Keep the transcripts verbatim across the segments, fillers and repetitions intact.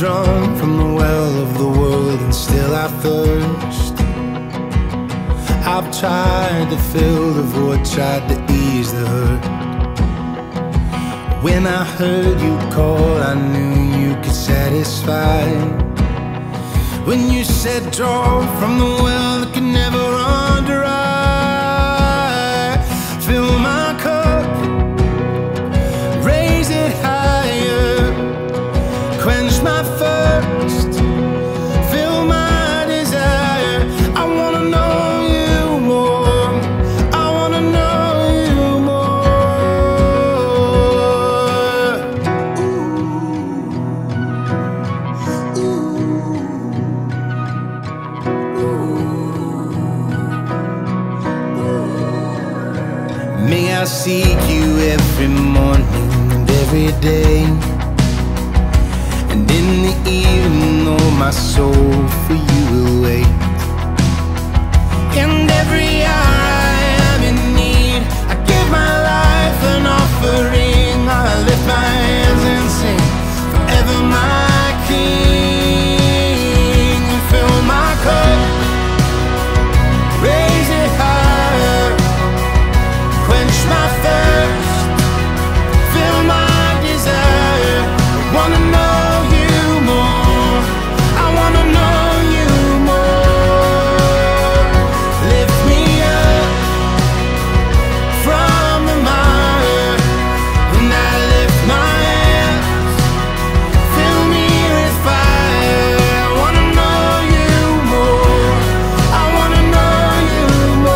drunk from the well of the world and still I thirst. I've tried to fill the void, tried to ease the hurt. When I heard you call, I knew you could satisfy. When you said draw from the well that can never run dry, fill my cup, raise it higher, quench my thirst, fill my desire. I wanna know you more, I wanna know you more. Ooh. Ooh. May I seek you every morning and every day, and in the evening, oh, my soul for you will wait. And every hour I am in need, I give my life an offering. I lift my hands and sing, forever my King. Fill my cup, raise it higher, quench my thirst, fill my desire. I wanna know you more, I wanna know you more. Lift me up from the mire, and I lift my hands, fill me with fire. I wanna know you more, I wanna know you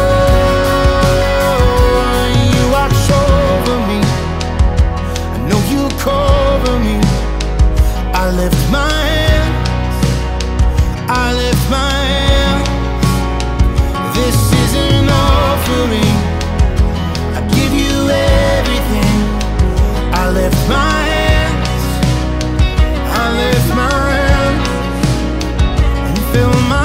more. You watch over me, I know you cover me. I lift my hands, I lift my hands. This is an offering, I give you everything. I lift my hands, I lift my hands, and fill my